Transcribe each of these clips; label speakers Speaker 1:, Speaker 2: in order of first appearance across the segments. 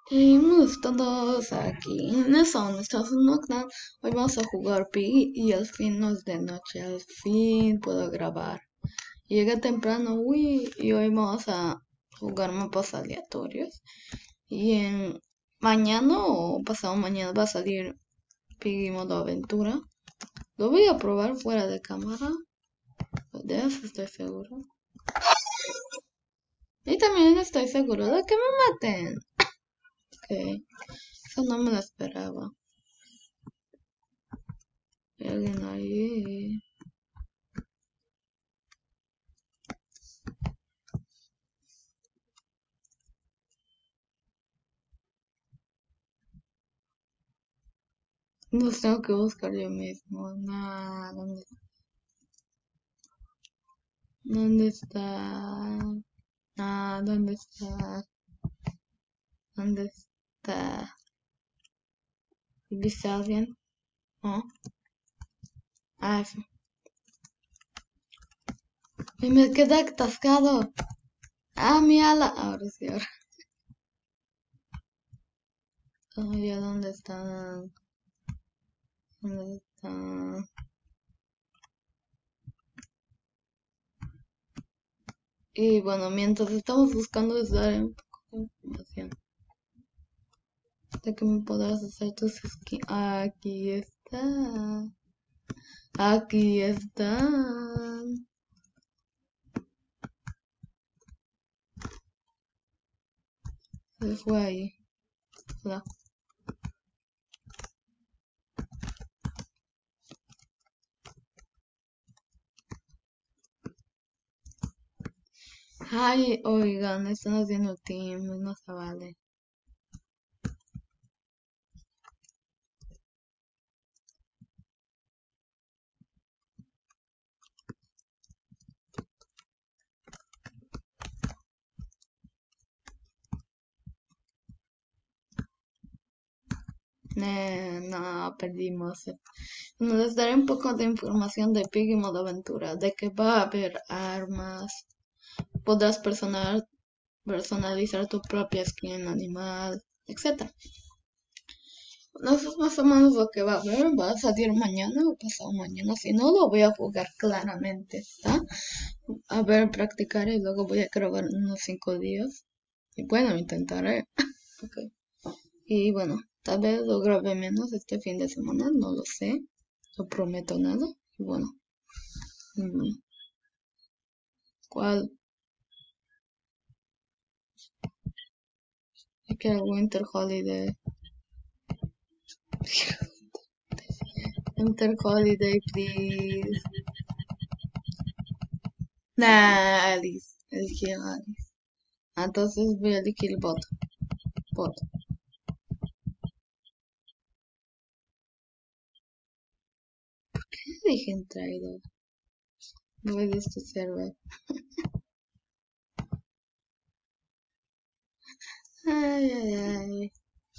Speaker 1: Seguimos todos aquí en eso, donde estamos en Nocturne. Hoy vamos a jugar Piggy y al fin no es de noche, al fin puedo grabar. Llegué temprano, uy, y hoy vamos a jugar mapas aleatorios. Y en mañana o pasado mañana va a salir Piggy modo aventura. Lo voy a probar fuera de cámara, de eso estoy seguro. Y también estoy seguro de que me maten. Ok, eso no me lo esperaba. Hay alguien ahí. Los tengo que buscar yo mismo. Nah, ¿dónde está? Ah, ¿dónde está? ¿Dónde está? ¿Viste a alguien? ¿Oh? Ah, sí. Y me quedé atascado. Ah, mi ala. Ahora sí, ahora. Oh, ya, ¿dónde están? ¿Dónde están? Y bueno, mientras estamos buscando les daré un poco de información de que me podrás hacer tus skins. Aquí está. Aquí están. Se fue ahí. Hola. Ay, oigan, están haciendo team, no se vale. No, perdimos. Bueno, les daré un poco de información de Piggy Modo Aventura, de que va a haber armas, podrás personalizar tu propia skin animal, etc. Bueno, eso es más o menos lo que va a haber, va a salir mañana o pasado mañana, si no lo voy a jugar claramente, ¿está? A ver, practicaré y luego voy a grabar en unos 5 días. Y bueno, intentaré. Ok. Y bueno, tal vez lo grabe menos este fin de semana, no lo sé, no prometo nada. Y bueno, mm, ¿cuál? Es que el Winter Holiday. Winter Holiday, please. Nah, Alice. Elegí a Alice. Entonces voy a elegir bot. Bot. ¿Qué dije en traidor? No es este server. Ay, ay, ay.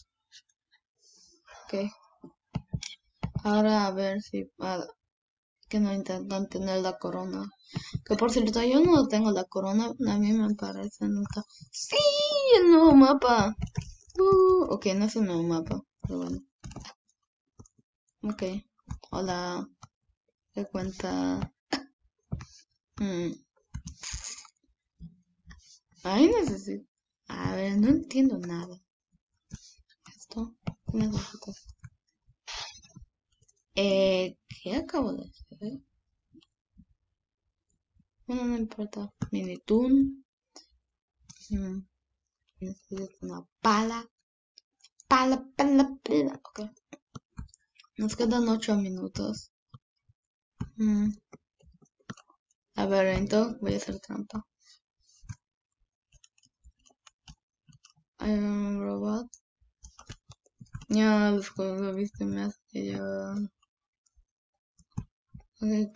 Speaker 1: Ok. Ahora a ver si que no intentan tener la corona. Que por cierto, yo no tengo la corona, a mí me parece nunca. ¡Sí! El nuevo mapa. Ok, no es el nuevo mapa, pero bueno. Ok, hola, ¿qué cuenta? Mm, Ahí necesito. A ver, no entiendo nada. Esto, ¿qué necesito? ¿Qué acabo de hacer? Bueno, no importa. Minitoon. Mm, Necesito una pala. Pala, pala, pala. Ok. Nos quedan 8 minutos. Mm, A ver, entonces voy a hacer trampa. Hay un robot. Ya, los juegos lo viste más que yo. Ok,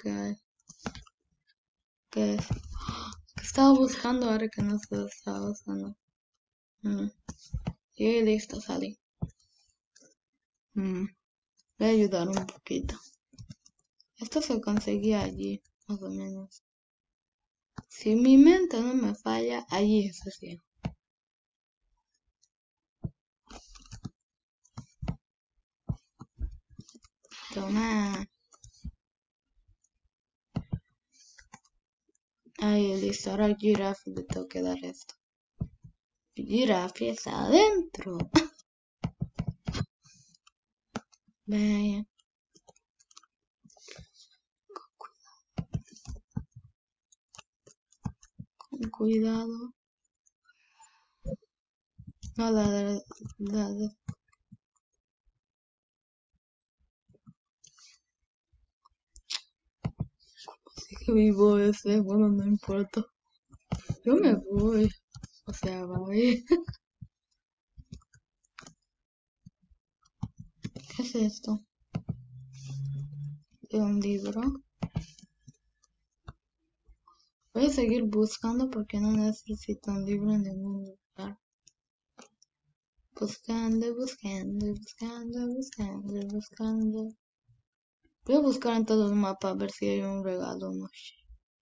Speaker 1: ¿qué es? ¿Qué estaba buscando ahora que no se lo estaba buscando? Mm, Y listo, salí. Mm, Voy a ayudar un poquito. Esto se conseguía allí, más o menos. Si mi mente no me falla, allí es así. Toma. Ahí, listo. Ahora al Giraffe le tengo que dar esto. Giraffe está adentro. Vaya. Con cuidado. No, la que vivo ese, bueno, no importa. Yo me voy. O sea, bye. ¿Qué es esto? ¿De un libro? Voy a seguir buscando porque no necesito un libro en ningún lugar. Buscando, buscando, buscando, buscando, buscando. Voy a buscar en todo el mapa a ver si hay un regalo, no sé.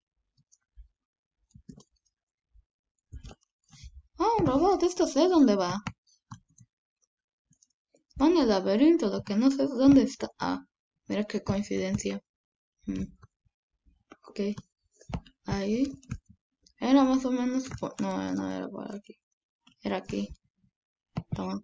Speaker 1: Ah, un robot, esto sé dónde va. Va en el laberinto, lo que no sé es dónde está. Ah, mira qué coincidencia. Ok, ahí. Era más o menos... No, no era por aquí. Era aquí. Toma.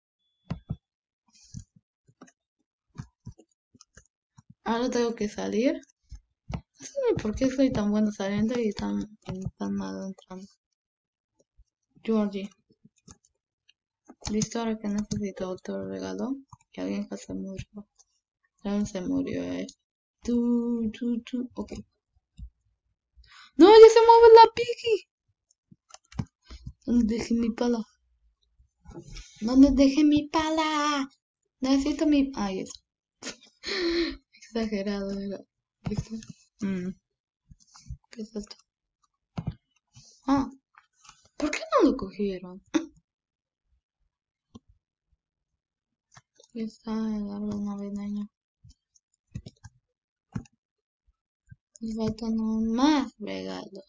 Speaker 1: Ahora tengo que salir. No sé ni por qué soy tan bueno saliendo y tan malo entrando. Georgie. Listo, ahora que necesito otro regalo. Que alguien que se murió. Alguien se murió, Ok. ¡No, ya se mueve la Piggy! ¿Dónde dejé mi pala? ¿Dónde dejé mi pala? Necesito mi... Ahí está. Exagerado era. ¿Listo? ¿Qué es esto? Ah, ¿por qué no lo cogieron? Aquí está el árbol navideño. Me faltan más regalos.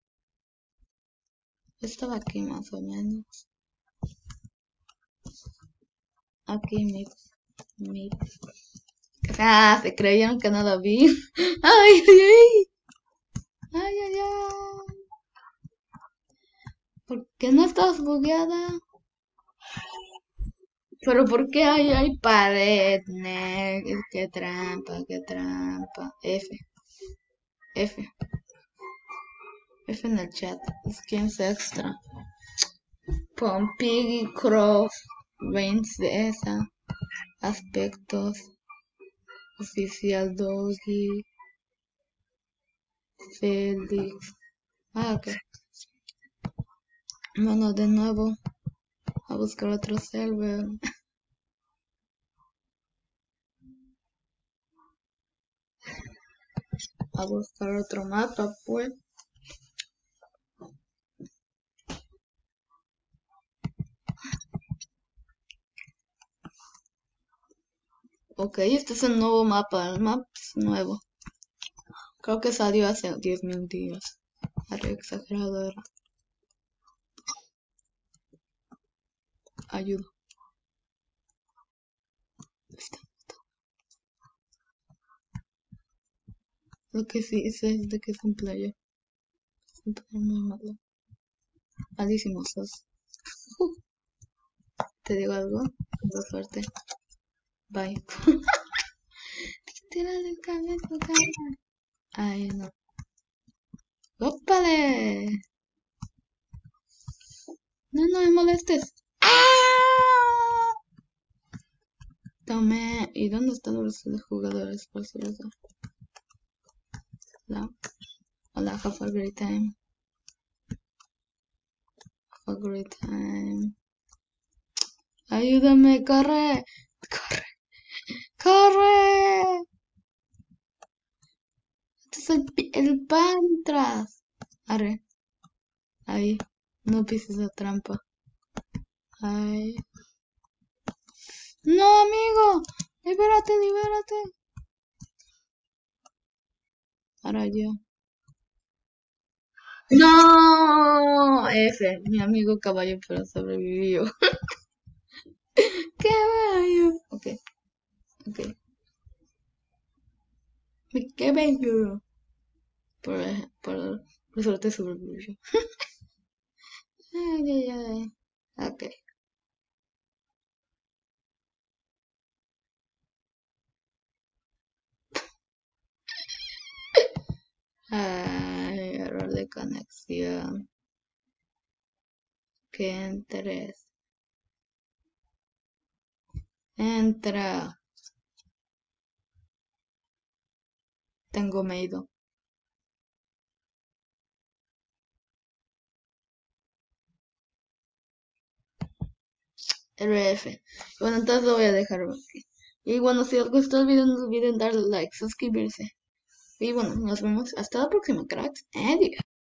Speaker 1: Estaba aquí más o menos. Aquí mi... Ah, se creyeron que no lo vi. ¡Ay, ay, ay! ¡Ay, ay, ay! ¿Por qué no estás bugueada? Pero ¿por qué hay pared? Qué trampa, qué trampa. F. F. F en el chat. Skins extra. Pon Piggy Cross. Reigns de esa. Aspectos. Oficial Doggy. Felix. Ah, ok. Bueno, de nuevo. A buscar otro server. A buscar otro mapa, pues. Ok, este es el nuevo mapa. El mapa es nuevo. Creo que salió hace 10.000 días. Haré exagerado era. Ayuda. Lo que sí sé es de que es un player. Es un player muy malo. Malísimo sos. ¿Te digo algo? Con suerte. Bye. Tira del cabello, cara. Ay, no. ¡Ópale! No me molestes. ¡Ah! Tomé. ¿Y dónde están los jugadores? Por cierto. Hola, have a great time. Have a great time. Ayúdame, corre. Corre. ¡Corre! Este es el Pantras. Arre. Ahí. No pises la trampa. Ay. No, amigo. Libérate, libérate. Ahora yo. No. F. Mi amigo caballo, pero sobrevivió. Caballo. Ok. Ok. bello. Por suerte sobrevivió. Ay, ay, ay. Ok. Ay, error de conexión. Qué interés. Entra. Tengo miedo. RF. Bueno, entonces lo voy a dejar aquí. Y bueno, si os gustó el video, no olviden darle like, suscribirse. Y bueno, nos vemos hasta la próxima, cracks. Adiós.